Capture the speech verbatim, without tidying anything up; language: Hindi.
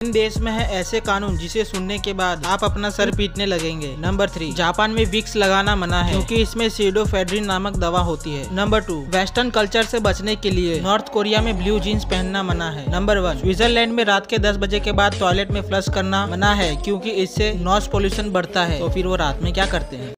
इन देश में है ऐसे कानून जिसे सुनने के बाद आप अपना सर पीटने लगेंगे। नंबर थ्री, जापान में विक्स लगाना मना है क्योंकि इसमें सीडोफेड्रिन नामक दवा होती है। नंबर टू, वेस्टर्न कल्चर से बचने के लिए नॉर्थ कोरिया में ब्लू जीन्स पहनना मना है। नंबर वन, स्विट्जरलैंड में रात के दस बजे के बाद टॉयलेट में फ्लश करना मना है क्योंकि इससे नॉइज पोल्यूशन बढ़ता है। तो फिर वो रात में क्या करते हैं?